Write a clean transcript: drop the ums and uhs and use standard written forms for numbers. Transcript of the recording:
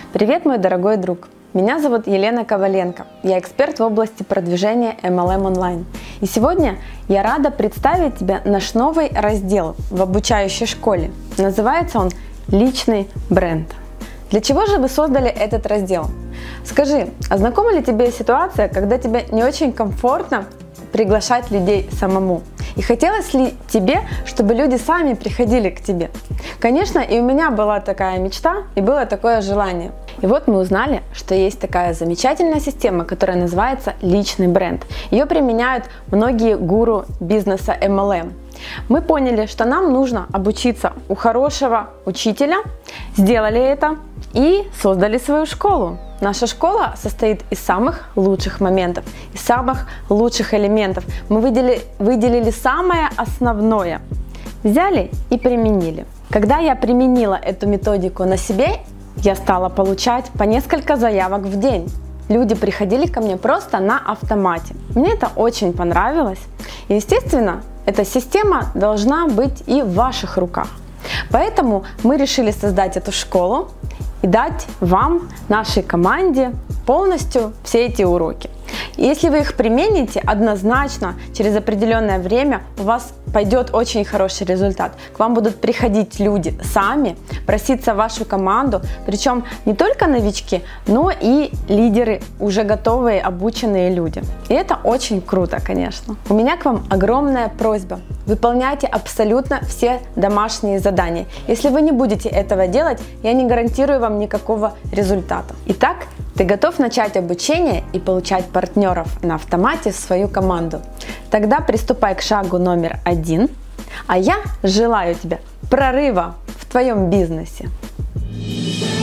Привет, мой дорогой друг! Меня зовут Елена Коваленко, я эксперт в области продвижения MLM онлайн. И сегодня я рада представить тебе наш новый раздел в обучающей школе. Называется он «Личный бренд». Для чего же вы создали этот раздел? Скажи, а знакома ли тебе ситуация, когда тебе не очень комфортно приглашать людей самому? И хотелось ли тебе, чтобы люди сами приходили к тебе? Конечно, и у меня была такая мечта, и было такое желание. И вот мы узнали, что есть такая замечательная система, которая называется личный бренд. Ее применяют многие гуру бизнеса MLM. Мы поняли, что нам нужно обучиться у хорошего учителя, сделали это и создали свою школу. Наша школа состоит из самых лучших моментов, из самых лучших элементов. Мы выделили самое основное, взяли и применили. Когда я применила эту методику на себе, я стала получать по несколько заявок в день. Люди приходили ко мне просто на автомате. Мне это очень понравилось. И, естественно, эта система должна быть и в ваших руках. Поэтому мы решили создать эту школу и дать вам, нашей команде, полностью все эти уроки. Если вы их примените, однозначно через определенное время у вас пойдет очень хороший результат. К вам будут приходить люди сами, проситься в вашу команду, причем не только новички, но и лидеры, уже готовые, обученные люди. И это очень круто, конечно. У меня к вам огромная просьба. Выполняйте абсолютно все домашние задания. Если вы не будете этого делать, я не гарантирую вам никакого результата. Итак, ты готов начать обучение и получать партнеров на автомате в свою команду? Тогда приступай к шагу номер 1, а я желаю тебе прорыва в твоем бизнесе.